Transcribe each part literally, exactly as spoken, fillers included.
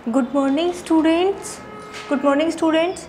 Good morning students good morning students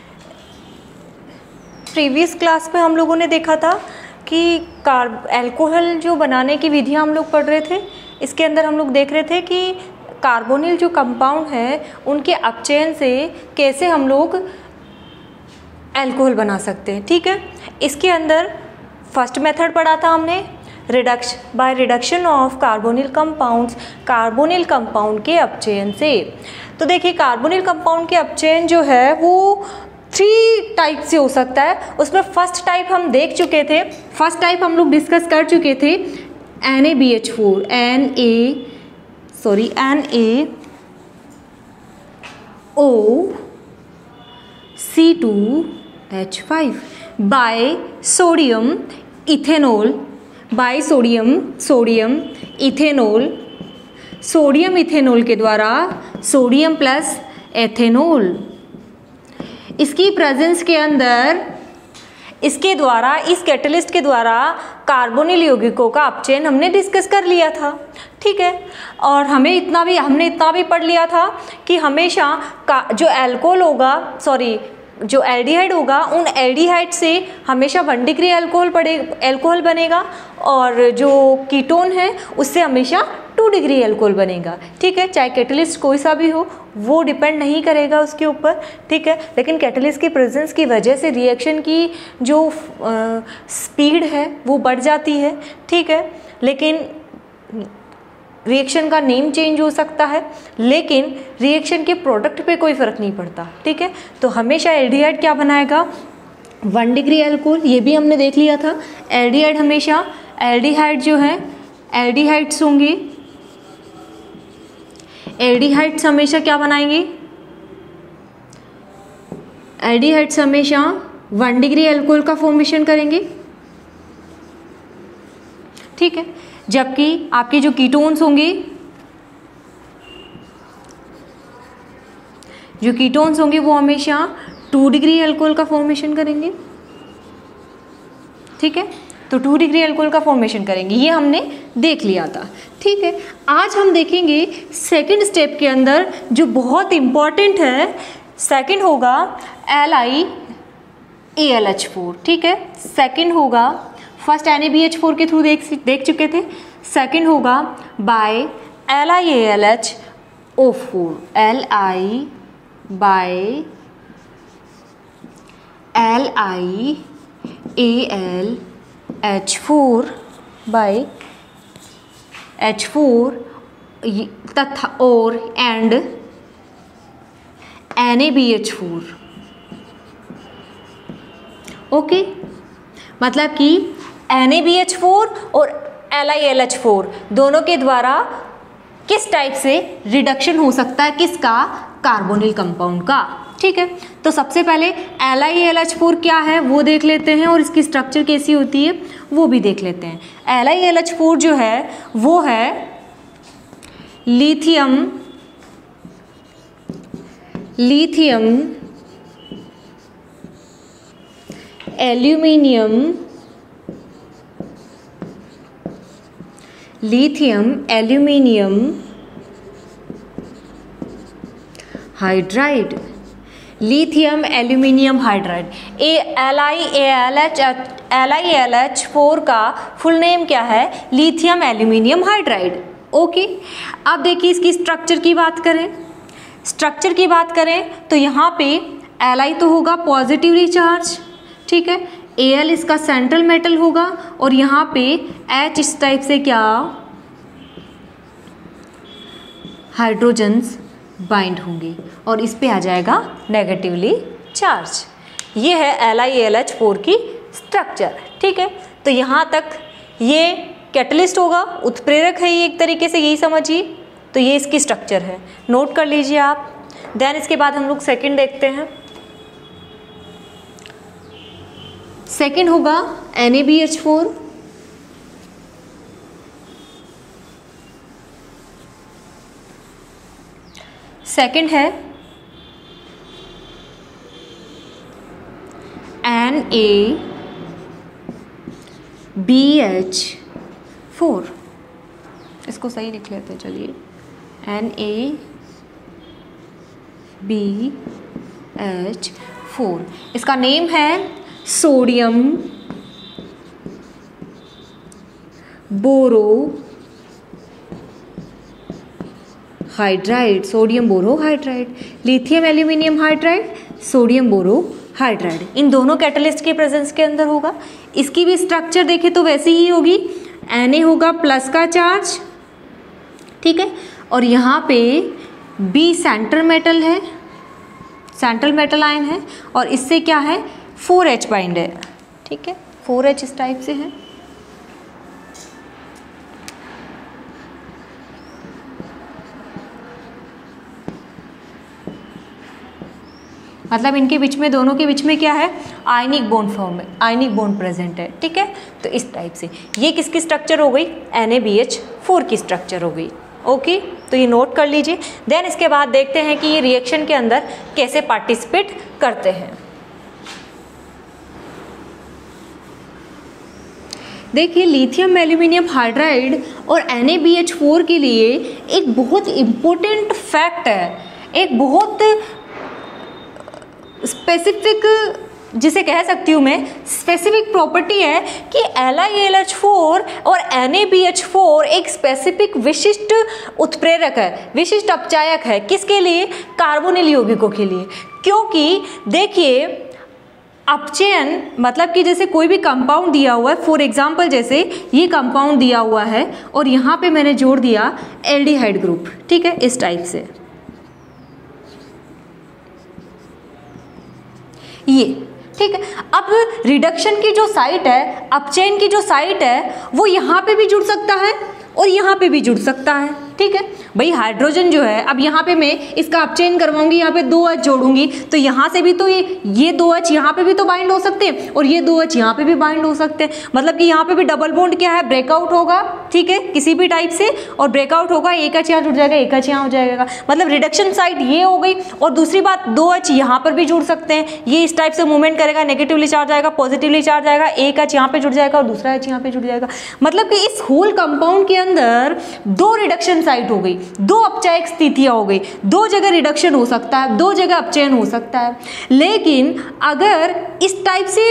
previous class में हम लोगों ने देखा था कि कार्ब अल्कोहल जो बनाने की विधियां हम लोग पढ़ रहे थे। इसके अंदर हम लोग देख रहे थे कि कार्बोनिल जो कंपाउंड है उनके अपचयन से कैसे हम लोग अल्कोहल बना सकते हैं। ठीक है, इसके अंदर फर्स्ट मेथड पढ़ा था हमने, reduction by reduction of carbonyl compounds, carbonyl compound के अपचयन से। तो देखिए कार्बोनिल कंपाउंड के अपचयन जो है वो थ्री टाइप से हो सकता है। उसमें फर्स्ट टाइप हम देख चुके थे, फर्स्ट टाइप हम लोग डिस्कस कर चुके थे, N A B H four, N A sorry N A O C two H five by sodium ethanol, by sodium sodium ethanol, sodium ethanol के द्वारा सोडियम प्लस एथेनॉल, इसकी प्रेजेंस के अंदर इसके द्वारा इस कैटलिस्ट के द्वारा कार्बोनिल यौगिकों का अपचयन हमने डिस्कस कर लिया था। ठीक है, और हमें इतना भी हमने इतना भी पढ़ लिया था कि हमेशा का जो अल्कोहल होगा सॉरी जो एल्डिहाइड होगा उन एल्डिहाइड से हमेशा वन डिग्री अल्कोहल पड़े अल्कोहल बनेगा और जो कीटोन है उससे हमेशा टू डिग्री अल्कोहल बनेगा। ठीक है, चाहे कैटलिस्ट कोई सा भी हो वो डिपेंड नहीं करेगा उसके ऊपर। ठीक है, लेकिन कैटलिस्ट की प्रेजेंस की वजह से रिएक्शन की जो स्पीड है वो बढ़ जाती है। ठीक है, लेकिन रिएक्शन का नेम चेंज हो सकता है लेकिन रिएक्शन के प्रोडक्ट पे कोई फ़र्क नहीं पड़ता। ठीक है, तो हमेशा एल्डिहाइड क्या बनाएगा, वन डिग्री अल्कोहल, ये भी हमने देख लिया था। एल्डिहाइड हमेशा एल्डिहाइड जो है एल्डिहाइड्स होंगे, एल्डिहाइड्स हमेशा क्या बनाएंगे, एल्डिहाइड्स हमेशा वन डिग्री अल्कोहल का फॉर्मेशन करेंगे। ठीक है, जबकि आपके जो कीटोन्स होंगे जो कीटोन्स होंगे वो हमेशा टू डिग्री अल्कोहल का फॉर्मेशन करेंगे। ठीक है, तो टू डिग्री अल्कोहल का फॉर्मेशन करेंगे, ये हमने देख लिया था। ठीक है, आज हम देखेंगे सेकंड स्टेप के अंदर जो बहुत इंपॉर्टेंट है, सेकंड होगा L I A L H four. ठीक है, सेकंड होगा, first N A B H four के थ्रू देख देख चुके थे, सेकंड होगा by L I A L H O four, L I by L I A L H four by H four तथा और and N A B H four. Okay, मतलब कि N A B H four और L I L H four दोनों के द्वारा किस type से रिडक्शन हो सकता है, किसका, कार्बोनिल कंपाउंड का। ठीक है, तो सबसे पहले L I L H four क्या है वो देख लेते हैं और इसकी स्ट्रक्चर कैसी होती है वो भी देख लेते हैं। L I L H four जो है वो है lithium lithium aluminium lithium aluminium hydride, lithium aluminium hydride. A L I A L H L I L H four का फुल नेम क्या है, लिथियम एल्यूमिनियम हाइड्राइड। ओके, अब देखिए इसकी स्ट्रक्चर की बात करें, स्ट्रक्चर की बात करें तो यहाँ पे एल आई तो होगा पॉजिटिवली चार्ज। ठीक है, Al इसका सेंट्रल मेटल होगा और यहाँ पे H इस टाइप से क्या, हाइड्रोजन्स बाइंड होंगे और इस पे आ जाएगा नेगेटिवली चार्ज। ये है L I L H four की स्ट्रक्चर। ठीक है, तो यहाँ तक ये कैटलिस्ट होगा, उत्प्रेरक है ये एक तरीके से, यही समझिए। तो ये इसकी स्ट्रक्चर है, नोट कर लीजिए आप। देन इसके बाद हम लोग सेकंड देखते हैं। सेकेंड होगा N A B H four, second है N A B H four, इसको सही लिख लेते हैं, चलिए N A B H four. इसका नेम है sodium borohydride, sodium borohydride, lithium aluminium hydride, sodium borohydride, इन दोनों कैटलिस्ट के प्रेजेंस के अंदर होगा। इसकी भी स्ट्रक्चर देखें तो वैसी ही होगी, Na होगा प्लस का चार्ज, ठीक है, और यहाँ पे B सेंट्रल मेटल है, सेंट्रल मेटल आयन है, और इससे क्या है फोर एच बाइंड है, ठीक है, फोर एच इस टाइप से है। मतलब इनके बीच में, दोनों के बीच में क्या है, आयनिक बॉन्ड फॉर्म है, आयनिक बॉन्ड प्रेजेंट है, ठीक है। तो इस टाइप से ये किसकी स्ट्रक्चर हो गई, N A B H four की स्ट्रक्चर हो गई। ओके, तो ये नोट कर लीजिए। देन इसके बाद देखते हैं कि ये रिएक्शन के अंदर कैसे पार्टिसिपेट करते हैं। देखिए, लिथियम एल्यूमिनियम हाइड्राइड और N A B H four के लिए एक बहुत इम्पोर्टेंट फैक्ट है, एक बहुत स्पेसिफिक, जिसे कह सकती हूँ मैं स्पेसिफिक प्रॉपर्टी है कि L I L H four और N A B H four एक स्पेसिफिक विशिष्ट उत्प्रेरक है, विशिष्ट अपचायक है। किसके लिए, कार्बोनिल यौगिकों के लिए। क्योंकि देखिए, अपचयन मतलब कि जैसे कोई भी कंपाउंड दिया हुआ है, फॉर एग्जांपल जैसे ये कंपाउंड दिया हुआ है और यहाँ पे मैंने जोड़ दिया एल्डिहाइड ग्रुप, ठीक है, इस टाइप से ये, ठीक है। अब रिडक्शन की जो साइट है, अपचयन की जो साइट है, वो यहाँ पे भी जुड़ सकता है और यहाँ पे भी जुड़ सकता है, ठीक है भाई। हाइड्रोजन जो है, अब यहाँ पे मैं इसका अपचयन करवाऊंगी, यहाँ पे दो एच जोड़ूंगी, तो यहाँ से भी तो ये ये दो एच यहाँ पे भी तो बाइंड हो सकते हैं और ये दो एच यहाँ पे भी बाइंड हो सकते हैं। मतलब कि यहाँ पे भी डबल बॉन्ड क्या है, ब्रेकआउट होगा, ठीक है, किसी भी टाइप से, और ब्रेकआउट होगा, एक एच यहाँ जुड़ जाएगा, एक एच यहाँ हो जाएगा। मतलब रिडक्शन साइड ये हो गई। और दूसरी बात, दो एच यहाँ पर भी जुड़ सकते हैं, ये इस टाइप से मूवमेंट करेगा, नेगेटिवली चार्ज आएगा, पॉजिटिवली चार्ज आएगा, एक एच यहाँ पे जुड़ जाएगा और दूसरा एच यहाँ पे जुड़ जाएगा। मतलब कि इस होल कंपाउंड के अंदर दो रिडक्शन साइट हो गई, दो अपचायक स्थितियां हो गई, दो जगह रिडक्शन हो सकता है, दो जगह अपचयन हो सकता है। लेकिन अगर इस टाइप से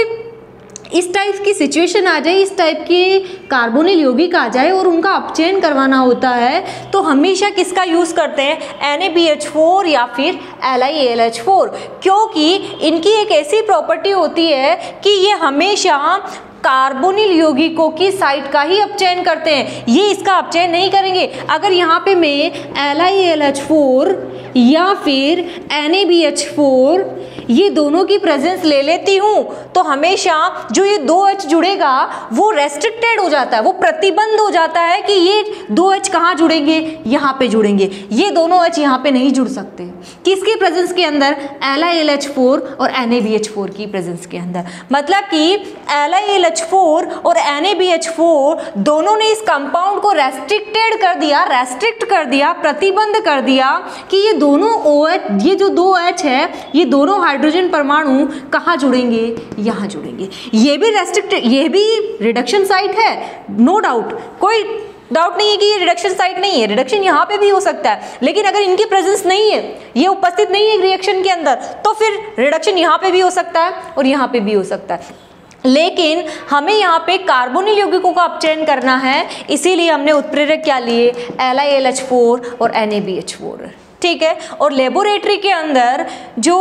इस टाइप की सिचुएशन आ जाए, इस टाइप के कार्बोनिल यौगिक आ जाए और उनका अपचयन करवाना होता है, तो हमेशा किसका यूज़ करते हैं, N A B H four या फिर L I L H four, क्योंकि इनकी एक ऐसी प्रॉपर्टी होती है कि ये हमेशा कार्बोनिल यौगिकों की साइट का ही अपचयन करते हैं, ये इसका अपचयन नहीं करेंगे। अगर यहाँ पे मैं L I L H four या फिर N A B H four ये दोनों की प्रेजेंस ले लेती हूँ, तो हमेशा जो ये दो एच जुड़ेगा वो रेस्ट्रिक्टेड हो जाता है, वो प्रतिबंध हो जाता है कि ये दो एच कहाँ जुड़ेंगे, यहाँ पे जुड़ेंगे, ये दोनों एच यहाँ पे नहीं जुड़ सकते। किसकी प्रेजेंस के अंदर, L I L H four और N A B H four की प्रेजेंस के अंदर। मतलब कि L I L H four और N A B H four दोनों ने इस कंपाउंड को रेस्ट्रिक्टेड कर दिया, रेस्ट्रिक्ट कर दिया, प्रतिबंध कर दिया कि ये दोनों OH, ये जो दो एच है, ये दोनों हाइड्रोजन परमाणु कहाँ जुड़ेंगे, यहाँ जुड़ेंगे। ये भी रेस्ट्रिक्टेड, ये भी रिडक्शन साइट है, नो डाउट, कोई डाउट नहीं है कि ये रिडक्शन साइट नहीं है, रिडक्शन यहाँ पे भी हो सकता है। लेकिन अगर इनकी प्रेजेंस नहीं है, ये उपस्थित नहीं है रिएक्शन के अंदर, तो फिर रिडक्शन यहाँ पे भी हो सकता है और यहाँ पे भी हो सकता है। लेकिन हमें यहाँ पे कार्बोनिल यौगिकों का अपचयन करना है, इसीलिए हमने उत्प्रेरक क्या लिए, L I L H four और N A B H four, ठीक है। और लेबोरेटरी के अंदर जो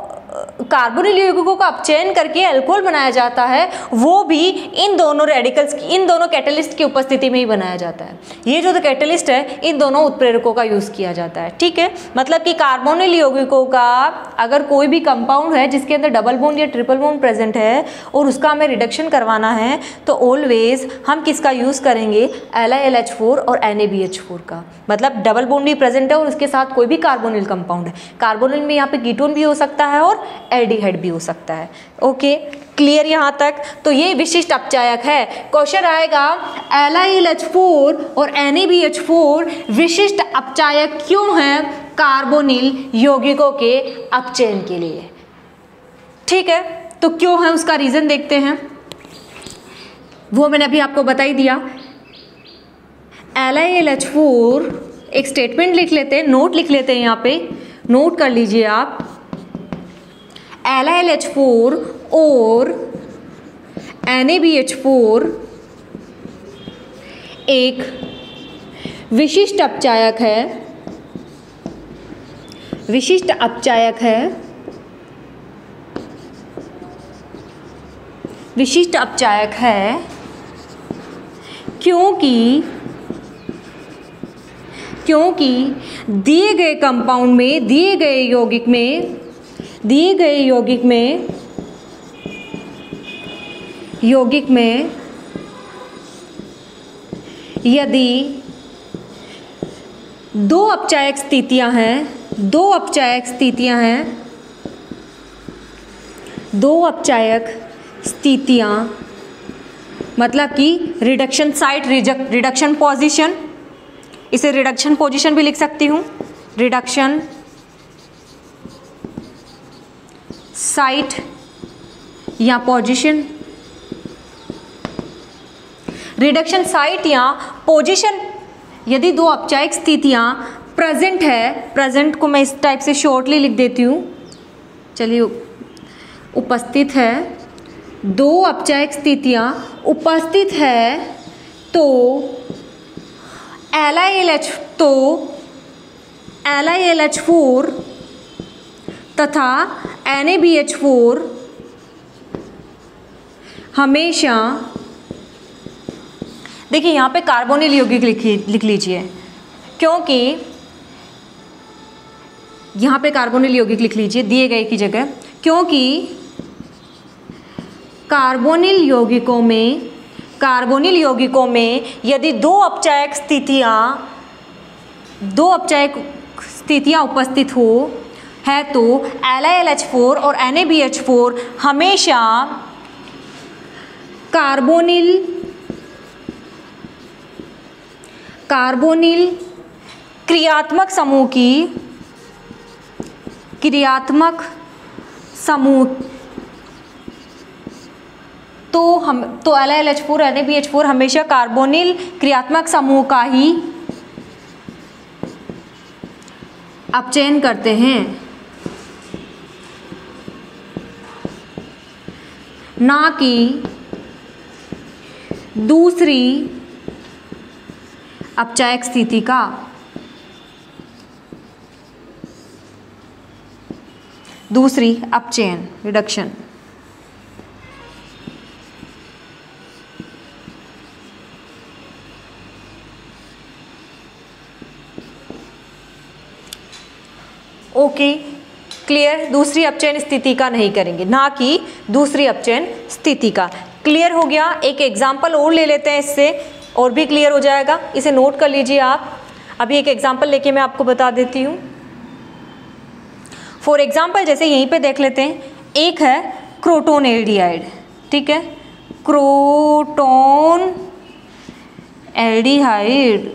कार्बोनिल यौगिकों का अपचयन करके अल्कोहल बनाया जाता है, वो भी इन दोनों रेडिकल्स की, इन दोनों कैटलिस्ट की उपस्थिति में ही बनाया जाता है। ये जो कैटलिस्ट है, इन दोनों उत्प्रेरकों का यूज़ किया जाता है, ठीक है। मतलब कि कार्बोनिल यौगिकों का अगर कोई भी कंपाउंड है जिसके अंदर डबल बॉन्ड या ट्रिपल बॉन्ड प्रेजेंट है और उसका हमें रिडक्शन करवाना है, तो ऑलवेज हम किसका यूज़ करेंगे, L I L H four और N A B H four का। मतलब डबल बॉन्ड भी प्रेजेंट है और उसके साथ कोई भी कार्बोनिल कंपाउंड है। कार्बोनिल में यहाँ पे कीटोन भी हो सकता है और एल्डिहाइड भी हो सकता है। ओके, क्लियर यहाँ तक। तो ये विशिष्ट अपचायक है। क्वेश्चन आएगा, L I L H four और N A B H four विशिष्ट अपचायक क्यों हैं कार्बोनिल यौगिकों के अपचयन के लिए, ठीक है। तो क्यों है, उसका रीजन देखते हैं। वो मैंने अभी आपको बता ही दिया। L I L H four एक स्टेटमेंट लिख लेते हैं, नोट लिख लेते हैं यहाँ पे, नोट कर लीजिए आप, L I L H four और N A B H four एक विशिष्ट अपचायक है, विशिष्ट अपचायक है, विशिष्ट अपचायक है क्योंकि क्योंकि दिए गए कंपाउंड में, दिए गए यौगिक में, दिए गए यौगिक में यौगिक में यदि दो अपचायक स्थितियां हैं, दो अपचायक स्थितियां हैं, दो अपचायक स्थितियां मतलब कि रिडक्शन साइट, रिडक्शन पोजीशन, इसे रिडक्शन पोजीशन भी लिख सकती हूं, रिडक्शन साइट या पोजीशन, रिडक्शन साइट या पोजीशन यदि दो अपचायक स्थितियां प्रेजेंट है, प्रेजेंट को मैं इस टाइप से शॉर्टली लिख देती हूं, चलिए, उपस्थित है, दो अपचायक स्थितियां उपस्थित है तो एल आई एल एच तो L I L H four तथा N A B H four हमेशा, देखिए यहाँ पे कार्बोनिल यौगिक लिख लीजिए, क्योंकि यहाँ पे कार्बोनिल यौगिक लिख लीजिए दिए गए की जगह, क्योंकि कार्बोनिल यौगिकों में कार्बोनिल यौगिकों में यदि दो अपचायक स्थितियाँ दो अपचायक स्थितियाँ उपस्थित हो है तो L I L H four और N A B H four हमेशा कार्बोनिल कार्बोनिल क्रियात्मक समूह की क्रियात्मक समूह तो हम तो L I L H four N A B H four हमेशा कार्बोनिल क्रियात्मक समूह का ही अपचयन करते हैं, ना कि दूसरी अपचायक स्थिति का। दूसरी अपचयन, रिडक्शन। ओके, क्लियर, दूसरी अपचयन स्थिति का नहीं करेंगे, ना कि दूसरी अपचयन स्थिति का। क्लियर हो गया। एक एग्जाम्पल और ले लेते हैं, इससे और भी क्लियर हो जाएगा। इसे नोट कर लीजिए आप। अभी एक एग्जाम्पल लेके मैं आपको बता देती हूँ। फॉर एग्जाम्पल जैसे यहीं पे देख लेते हैं, एक है क्रोटोन एल्डिहाइड, ठीक है, क्रोटोन एल्डिहाइड,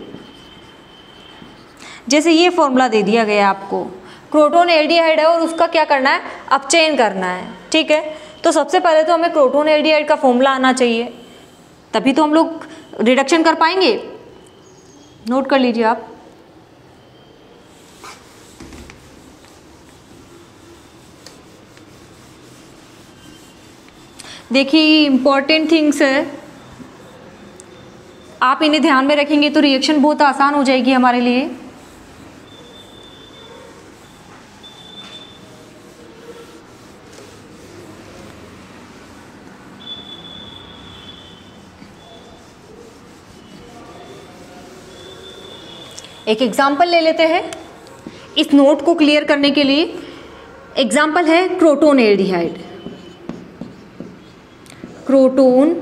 जैसे ये फॉर्मूला दे दिया गया आपको, क्रोटोन एल्डिहाइड है और उसका क्या करना है, अपचयन करना है, ठीक है। तो सबसे पहले तो हमें क्रोटोन एल्डिहाइड का फॉर्मूला आना चाहिए, तभी तो हम लोग रिडक्शन कर पाएंगे। नोट कर लीजिए आप। देखिए इंपॉर्टेंट थिंग्स है, आप इन्हें ध्यान में रखेंगे तो रिएक्शन बहुत आसान हो जाएगी हमारे लिए। एक एग्जाम्पल ले लेते हैं इस नोट को क्लियर करने के लिए। एग्जाम्पल है क्रोटोन एल्डिहाइड, क्रोटोन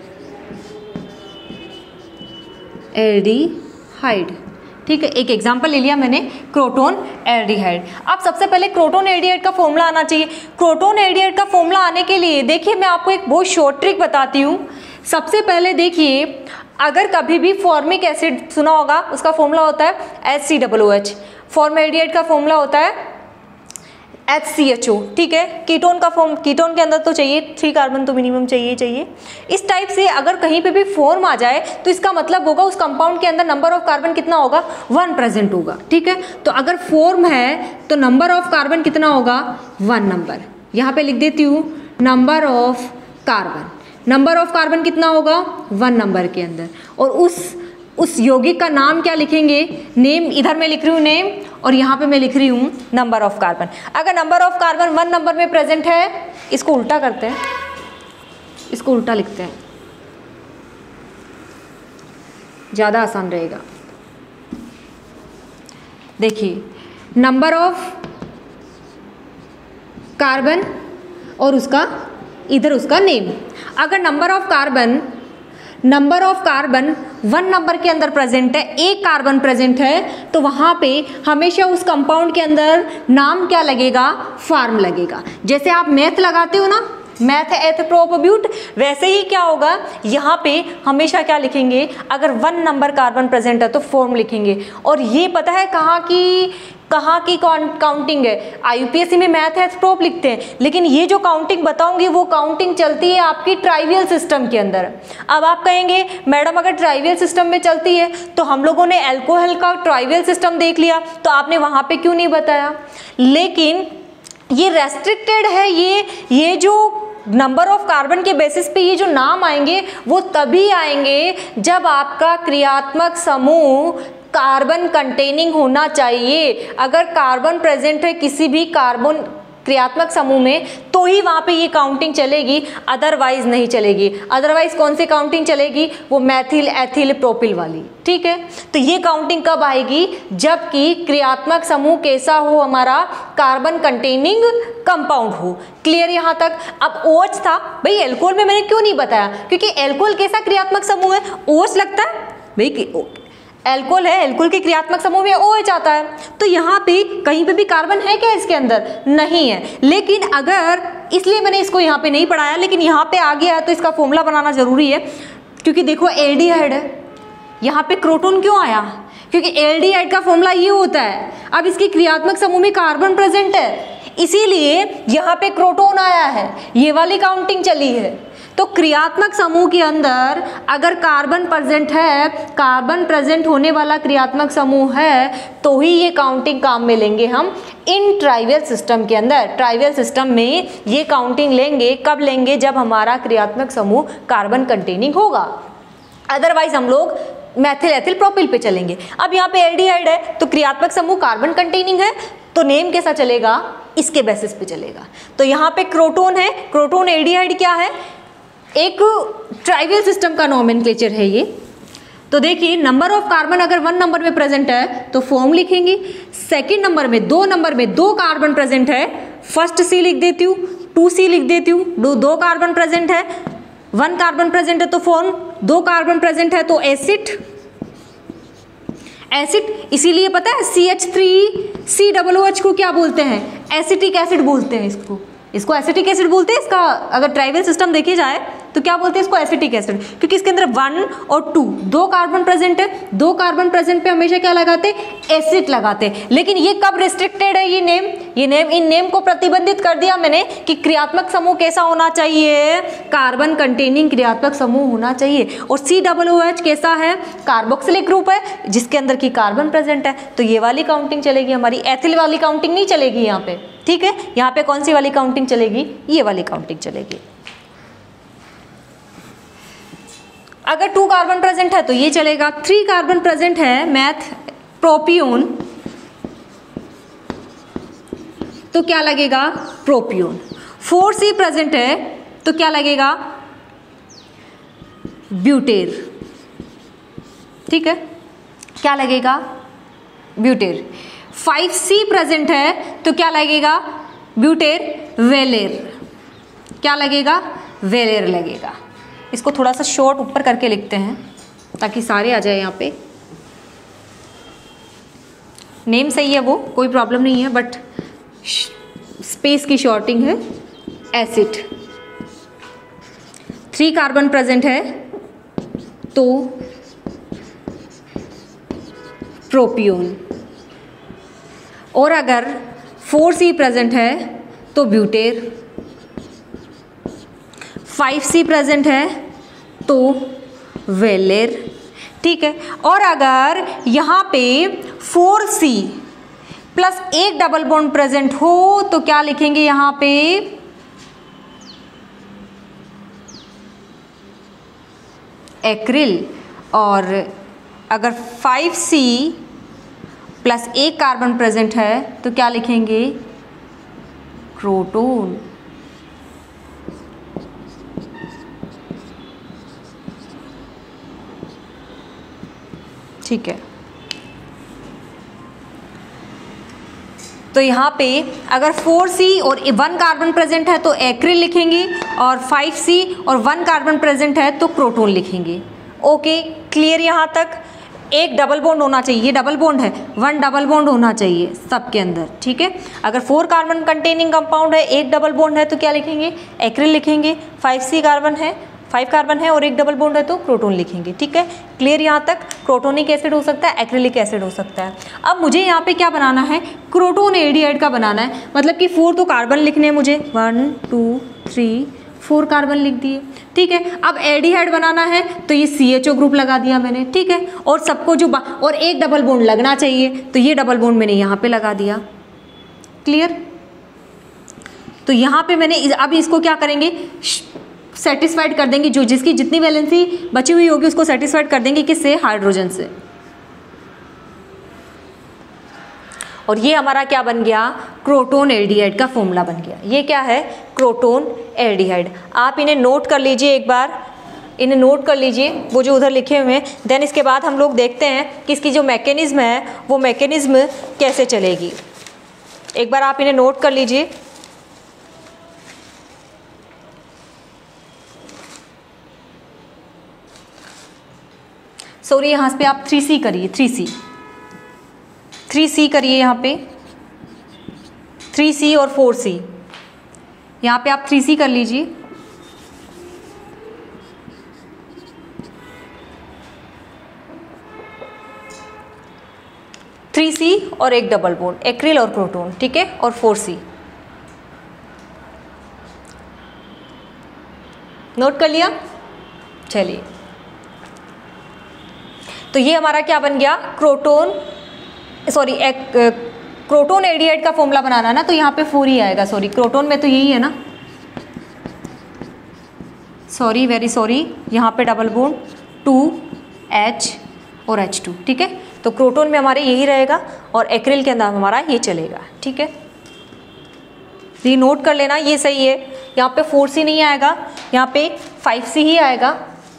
एल्डिहाइड, ठीक है। एक एग्जाम्पल ले लिया मैंने, क्रोटोन एल्डिहाइड। अब सबसे पहले क्रोटोन एल्डिहाइड का फॉर्मूला आना चाहिए। क्रोटोन एल्डिहाइड का फॉर्मूला आने के लिए देखिए मैं आपको एक बहुत शॉर्ट ट्रिक बताती हूँ। सबसे पहले देखिए, अगर कभी भी फॉर्मिक एसिड सुना होगा, उसका फॉर्मूला होता है H C double O H. Formaldehyde का फॉर्मूला होता है एच सी एच ओ, ठीक है। कीटोन का फॉर्म, कीटोन के अंदर तो चाहिए थ्री कार्बन तो मिनिमम चाहिए चाहिए। इस टाइप से अगर कहीं पे भी फॉर्म आ जाए तो इसका मतलब होगा उस कंपाउंड के अंदर नंबर ऑफ कार्बन कितना होगा, वन प्रेजेंट होगा, ठीक है। तो अगर फॉर्म है तो नंबर ऑफ कार्बन कितना होगा, वन नंबर। यहाँ पे लिख देती हूँ number of carbon, number of carbon कितना होगा, वन नंबर के अंदर। और उस उस यौगिक का नाम क्या लिखेंगे, नेम, इधर मैं लिख रही हूँ नेम और यहाँ पे मैं लिख रही हूँ नंबर ऑफ कार्बन। अगर number of carbon one number में प्रेजेंट है, इसको उल्टा करते हैं, इसको उल्टा लिखते हैं, ज़्यादा आसान रहेगा। देखिए नंबर ऑफ कार्बन और उसका इधर उसका नेम। अगर number of carbon number of carbon one number के अंदर प्रेजेंट है, एक कार्बन प्रेजेंट है, तो वहाँ पे हमेशा उस कंपाउंड के अंदर नाम क्या लगेगा, फॉर्म लगेगा। जैसे आप मैथ लगाते हो ना, मैथ एथ प्रोपोब्यूट, वैसे ही क्या होगा, यहाँ पे हमेशा क्या लिखेंगे, अगर वन नंबर कार्बन प्रेजेंट है तो फॉर्म लिखेंगे। और ये पता है कहाँ की कहाँ की काउंटिंग है, आईयूपीएससी में मैथ एथ प्रोप लिखते हैं, लेकिन ये जो काउंटिंग बताऊंगी वो काउंटिंग चलती है आपकी ट्राइवियल सिस्टम के अंदर। अब आप कहेंगे मैडम अगर ट्राइवियल सिस्टम में चलती है तो हम लोगों ने अल्कोहल का ट्राइवियल सिस्टम देख लिया, तो आपने वहाँ पे क्यों नहीं बताया। लेकिन ये रेस्ट्रिक्टेड है, ये ये जो नंबर ऑफ कार्बन के बेसिस पे ये जो नाम आएंगे वो तभी आएंगे जब आपका क्रियात्मक समूह कार्बन कंटेनिंग होना चाहिए। अगर कार्बन प्रेजेंट है किसी भी कार्बन क्रियात्मक समूह में तो ही वहाँ पे ये काउंटिंग चलेगी, अदरवाइज नहीं चलेगी। अदरवाइज कौन सी काउंटिंग चलेगी, वो मैथिल एथिल प्रोपिल वाली, ठीक है। तो ये काउंटिंग कब आएगी, जबकि क्रियात्मक समूह कैसा हो, हमारा कार्बन कंटेनिंग कंपाउंड हो। क्लियर यहाँ तक। अब ओएच था भाई, एल्कोहल में मैंने क्यों नहीं बताया, क्योंकि एल्कोहल कैसा क्रियात्मक समूह है, ओएच लगता है भाई, एल्कोहल है, एल्कोहल के क्रियात्मक समूह में OH आता है। तो यहाँ पे कहीं पे भी कार्बन है क्या इसके अंदर, नहीं है। लेकिन अगर, इसलिए मैंने इसको यहाँ पे नहीं पढ़ाया, लेकिन यहाँ पे आ गया है तो इसका फॉर्मूला बनाना जरूरी है। क्योंकि देखो एल्डिहाइड है, यहाँ पे क्रोटोन क्यों आया, क्योंकि एल्डिहाइड का फॉर्मूला ये होता है। अब इसके क्रियात्मक समूह में कार्बन प्रेजेंट है, इसीलिए यहाँ पे क्रोटोन आया है, ये वाली काउंटिंग चली है। तो क्रियात्मक समूह के अंदर अगर कार्बन प्रेजेंट है, कार्बन प्रेजेंट होने वाला क्रियात्मक समूह है, तो ही ये काउंटिंग काम में लेंगे हम इन ट्राइवियल सिस्टम के अंदर। ट्राइवियल सिस्टम में ये काउंटिंग लेंगे, कब लेंगे, जब हमारा क्रियात्मक समूह कार्बन कंटेनिंग होगा। अदरवाइज हम लोग मैथिल एथिल प्रोपिल पे चलेंगे। अब यहाँ पे एल्डिहाइड है तो क्रियात्मक समूह कार्बन कंटेनिंग है, तो नेम कैसा चलेगा, इसके बेसिस पे चलेगा। तो यहाँ पे क्रोटोन है, क्रोटोन एल्डिहाइड क्या है, एक ट्राइवियल सिस्टम का नोमेनक्लेचर है ये। तो देखिए नंबर ऑफ कार्बन अगर वन नंबर में प्रेजेंट है तो फॉर्म लिखेंगे, सेकंड नंबर में, दो नंबर में दो कार्बन प्रेजेंट है, फर्स्ट सी लिख देती हूँ, टू सी लिख देती हूँ। दो दो कार्बन प्रेजेंट है, वन कार्बन प्रेजेंट है तो फॉर्म, दो कार्बन प्रेजेंट है तो एसिड, एसिड इसीलिए पता है C H three C double O H को क्या बोलते हैं, एसिटिक एसिड बोलते हैं इसको, इसको एसिटिक एसिड बोलते हैं। इसका अगर ट्राइवियल सिस्टम देखे जाए तो क्या बोलते हैं इसको, एसिटिक एसिड, क्योंकि इसके अंदर वन और टू दो कार्बन प्रेजेंट है, दो कार्बन प्रेजेंट पे हमेशा क्या लगाते, एसिड लगाते। लेकिन ये कब रिस्ट्रिक्टेड है, ये नेम, ये नेम, इन नेम को प्रतिबंधित कर दिया मैंने कि क्रियात्मक समूह कैसा होना चाहिए, कार्बन कंटेनिंग क्रियात्मक समूह होना चाहिए। और सी डबल ओ एच कैसा है, कार्बोक्सिलिक ग्रुप है जिसके अंदर की कार्बन प्रेजेंट है, तो ये वाली काउंटिंग चलेगी हमारी, एथिल वाली काउंटिंग नहीं चलेगी यहाँ पे, ठीक है। यहाँ पे कौन सी वाली काउंटिंग चलेगी, ये वाली काउंटिंग चलेगी। अगर टू कार्बन प्रेजेंट है तो ये चलेगा, थ्री कार्बन प्रेजेंट है मैथ प्रोपियोन, तो क्या लगेगा, प्रोपियोन। फोर सी प्रेजेंट है तो क्या लगेगा, ब्यूटेर, ठीक है, क्या लगेगा, ब्यूटेर। फाइव सी प्रेजेंट है तो क्या लगेगा, ब्यूटेर वेलेर, क्या लगेगा, वेलेर लगेगा। इसको थोड़ा सा शॉर्ट ऊपर करके लिखते हैं ताकि सारे आ जाए यहाँ पे। नेम सही है वो, कोई प्रॉब्लम नहीं है, बट स्पेस की शॉर्टिंग है। एसिड, थ्री कार्बन प्रेजेंट है तो प्रोपियोन, और अगर फोर सी प्रेजेंट है तो ब्यूटेर, फाइव सी प्रेजेंट है तो वेलेर, ठीक है। और अगर यहाँ पे फोर सी प्लस एक डबल बॉन्ड प्रेजेंट हो तो क्या लिखेंगे यहाँ पे, एक्रिल। और अगर फाइव सी प्लस एक कार्बन प्रेजेंट है तो क्या लिखेंगे, क्रोटोन। ठीक है, तो यहाँ पे अगर फोर सी और वन कार्बन प्रेजेंट है तो एक्रिल लिखेंगे, और फाइव सी और वन कार्बन प्रेजेंट है तो क्रोटोन लिखेंगे। ओके, क्लियर यहाँ तक। एक डबल बॉन्ड होना चाहिए, ये डबल बॉन्ड है, वन डबल बॉन्ड होना चाहिए सबके अंदर, ठीक है। अगर फोर कार्बन कंटेनिंग कंपाउंड है, एक डबल बॉन्ड है तो क्या लिखेंगे, एक्रिल लिखेंगे। फाइव सी कार्बन है, फाइव कार्बन है और एक डबल बॉन्ड है तो प्रोटोन लिखेंगे, ठीक है। क्लियर यहाँ तक। क्रोटोनिक एसिड हो सकता है, एक्रिलिक एसिड हो सकता है। अब मुझे यहाँ पे क्या बनाना है, क्रोटोन एल्डिहाइड का बनाना है, मतलब कि फोर तो कार्बन लिखने हैं मुझे, one two three four carbon लिख दिए, ठीक है। अब एल्डिहाइड बनाना है तो ये सी एच ओ ग्रुप लगा दिया मैंने, ठीक है। और सबको जो और एक डबल बॉन्ड लगना चाहिए तो ये डबल बॉन्ड मैंने यहाँ पे लगा दिया। क्लियर। तो यहाँ पे मैंने अब इसको क्या करेंगे, सेटिस्फाइड कर देंगे, जो जिसकी जितनी वैलेंसी बची हुई होगी उसको सेटिस्फाइड कर देंगे किससे, हाइड्रोजन से। और ये हमारा क्या बन गया, क्रोटोन एल्डिहाइड का फॉर्मूला बन गया। ये क्या है, क्रोटोन एल्डिहाइड। आप इन्हें नोट कर लीजिए, एक बार इन्हें नोट कर लीजिए वो जो उधर लिखे हुए हैं। देन इसके बाद हम लोग देखते हैं कि इसकी जो मैकेनिज्म है वो मैकेनिज्म कैसे चलेगी। एक बार आप इन्हें नोट कर लीजिए। सॉरी, यहाँ पे आप थ्री सी करिए, थ्री सी थ्री सी करिए, यहाँ पे थ्री सी और फोर सी, यहाँ पे आप थ्री सी कर लीजिए। थ्री सी और एक डबल बॉन्ड, एक्रिल और प्रोटोन, ठीक है। और फोर सी नोट कर लिया। चलिए, तो ये हमारा क्या बन गया, क्रोटोन सॉरी एक क्रोटोन एल्डिहाइड का फॉर्मूला बनाना ना, तो यहाँ पे फोर ही आएगा। सॉरी, क्रोटोन में तो यही है ना, सॉरी वेरी सॉरी, यहाँ पे डबल बॉन्ड टू एच और एच टू, ठीक है। तो क्रोटोन में हमारे यही रहेगा और एक्रिल के अंदर हमारा ये चलेगा, ठीक है। ये नोट कर लेना, ये सही है। यहाँ पे फोर सी नहीं आएगा, यहाँ पे फाइव सी ही आएगा।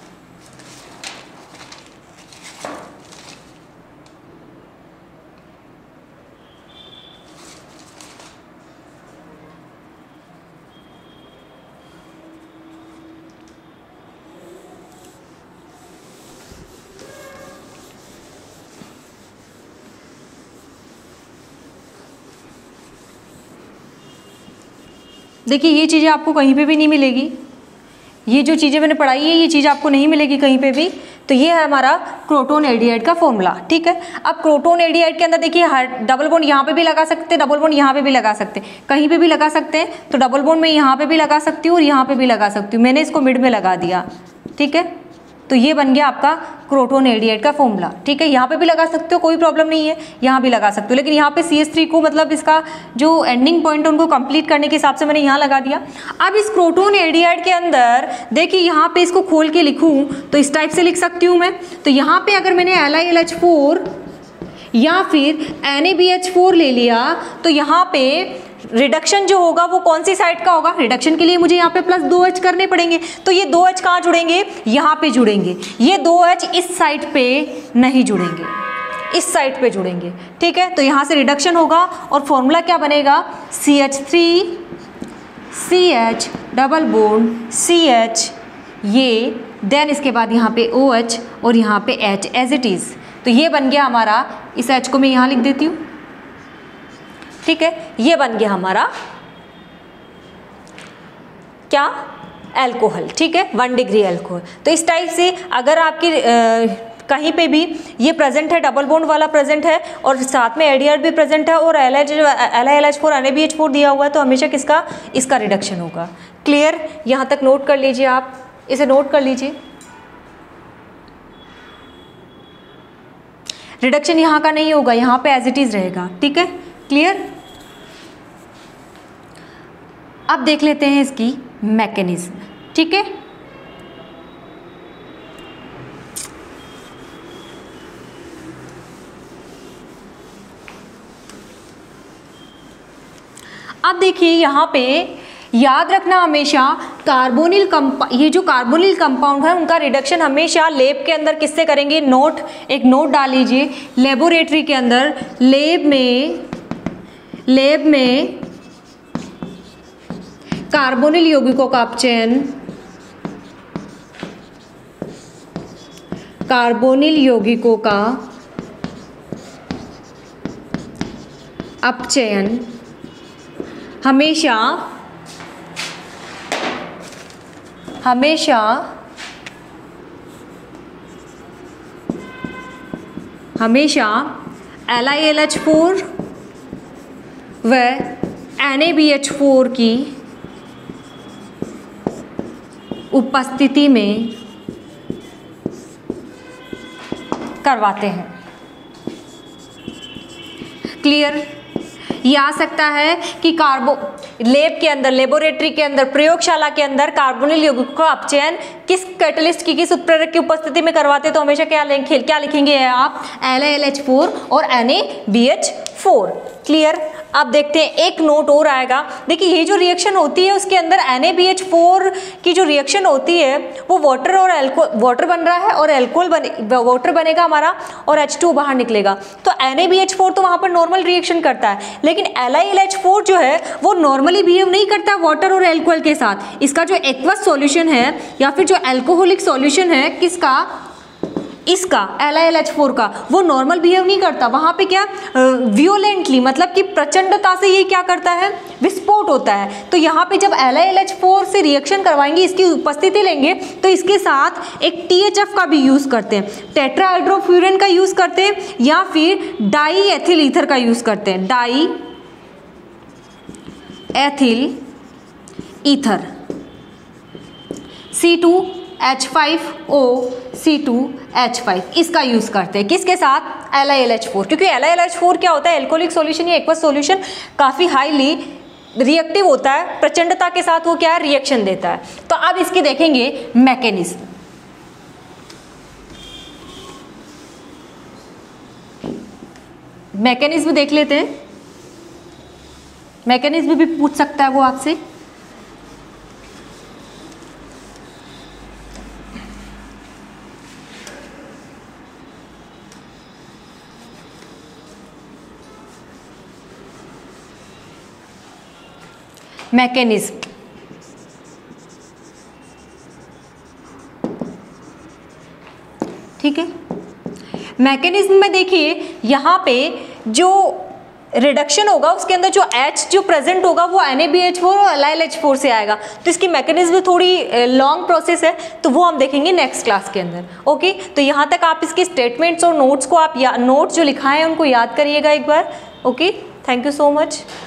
देखिए, ये चीज़ें आपको कहीं पे भी नहीं मिलेगी। ये जो चीज़ें मैंने पढ़ाई है ये चीज़ आपको नहीं मिलेगी कहीं पे भी। तो ये है हमारा क्रोटोन एल्डिहाइड का फॉर्मूला, ठीक है। अब क्रोटोन एल्डिहाइड के अंदर देखिए, डबल बॉन्ड यहाँ पे भी लगा सकते हैं, डबल बॉन्ड यहाँ पे भी लगा सकते हैं, कहीं पे भी लगा सकते हैं। तो डबल बॉन्ड में यहाँ पे भी लगा सकती हूँ और यहाँ पे भी लगा सकती हूँ। मैंने इसको मिड में लगा दिया, ठीक है। तो ये बन गया आपका क्रोटोन एल्डिहाइड का फॉर्मूला, ठीक है। यहाँ पे भी लगा सकते हो, कोई प्रॉब्लम नहीं है, यहाँ भी लगा सकते हो। लेकिन यहाँ पे सी एच थ्री को मतलब इसका जो एंडिंग पॉइंट है उनको कंप्लीट करने के हिसाब से मैंने यहाँ लगा दिया। अब इस क्रोटोन एल्डिहाइड के अंदर देखिए, यहाँ पे इसको खोल के लिखूँ तो इस टाइप से लिख सकती हूँ मैं। तो यहाँ पे अगर मैंने L I L H four या फिर N A B H four ले लिया तो यहाँ पे रिडक्शन जो होगा वो कौन सी साइड का होगा, रिडक्शन के लिए मुझे यहाँ पे प्लस दो एच करने पड़ेंगे। तो ये दो एच कहाँ जुड़ेंगे, यहाँ पे जुड़ेंगे। ये दो एच इस साइड पे नहीं जुड़ेंगे, इस साइड पे जुड़ेंगे, ठीक है। तो यहाँ से रिडक्शन होगा और फॉर्मूला क्या बनेगा, C H three C H double bond C H, ये देन इसके बाद यहाँ पे ओ एच और यहाँ पे एच एज इट इज़। तो ये बन गया हमारा, इस एच को मैं यहाँ लिख देती हूँ, ठीक है। ये बन गया हमारा क्या, एल्कोहल, ठीक है, वन डिग्री एल्कोहल। तो इस टाइप से अगर आपकी कहीं पे भी ये प्रेजेंट है, डबल बॉन्ड वाला प्रेजेंट है और साथ में एडीआर भी प्रेजेंट है और L H L I L H four N A B H four दिया हुआ है, तो हमेशा किसका, इसका रिडक्शन होगा। क्लियर, यहाँ तक नोट कर लीजिए, आप इसे नोट कर लीजिए। रिडक्शन यहाँ का नहीं होगा, यहाँ पे एज इट इज रहेगा। ठीक है, क्लियर। अब देख लेते हैं इसकी मैकेनिज्म। ठीक है, अब देखिए यहाँ पे याद रखना हमेशा कार्बोनिल कंपा ये जो कार्बोनिल कंपाउंड है उनका रिडक्शन हमेशा लैब के अंदर किससे करेंगे, नोट, एक नोट डाल लीजिए, लेबोरेटरी के अंदर, लैब में लैब में कार्बोनिल यौगिकों का अपचयन कार्बोनिल यौगिकों का अपचयन हमेशा हमेशा हमेशा L I L H four व N A B H four की उपस्थिति में करवाते हैं। क्लियर, ये आ सकता है कि कार्बो लैब के अंदर, लेबोरेटरी के अंदर, प्रयोगशाला के अंदर कार्बोनिल यौगिकों का अपचयन किस कैटलिस्ट की, किस उत्प्रेरक की उपस्थिति में करवाते हैं, तो हमेशा क्या लिखें, क्या लिखेंगे आप, L I L H four और N A B H four. Clear. अब देखते हैं एक नोट और आएगा। देखिए ये जो रिएक्शन होती है उसके अंदर N A B H four की जो रिएक्शन होती है वो वाटर और एल्कोहल, वाटर बन रहा है और एल्कोहल बने, वाटर बनेगा हमारा और एच टू बाहर निकलेगा। तो N A B H four तो वहाँ पर नॉर्मल रिएक्शन करता है, लेकिन L I L H four जो है वो नॉर्मली बिहेव नहीं करता वाटर और एल्कोहल के साथ। इसका जो एक्वस सॉल्यूशन है या फिर जो एल्कोहलिक सॉल्यूशन है किसका, इसका L I L H four का, वो नॉर्मल बिहेव नहीं करता। वहाँ पे क्या वियोलेंटली, मतलब कि प्रचंडता से ये क्या करता है, विस्फोट होता है। तो यहाँ पे जब L I L H four से रिएक्शन करवाएंगे, इसकी उपस्थिति लेंगे, तो इसके साथ एक टी एच एफ का भी यूज़ करते हैं, टेट्राहाइड्रोफ्यूरन का यूज़ करते हैं या फिर डाई एथिल ईथर का यूज़ करते हैं, di ethyl ether, C two H five O C two H five, इसका यूज़ करते हैं किसके साथ, L I L H four. क्योंकि L I L H four क्या होता है, एल्कोहलिक सॉल्यूशन या एक्वस सॉल्यूशन काफ़ी हाईली रिएक्टिव होता है, प्रचंडता के साथ वो क्या है, रिएक्शन देता है। तो अब इसकी देखेंगे मैकेनिज्म। मैकेनिज्म देख लेते हैं, मैकेनिज्म भी पूछ सकता है वो आपसे। मैकेनिज्म, ठीक है। मैकेनिज्म में देखिए यहाँ पे जो रिडक्शन होगा उसके अंदर जो H जो प्रेजेंट होगा वो N A B H four और L I L H four से आएगा। तो इसकी मैकेनिज्म थोड़ी लॉन्ग प्रोसेस है, तो वो हम देखेंगे नेक्स्ट क्लास के अंदर। ओके, तो यहाँ तक आप इसके स्टेटमेंट्स और नोट्स को आप या नोट्स जो लिखाए हैं उनको याद करिएगा एक बार। Okay, thank you so much.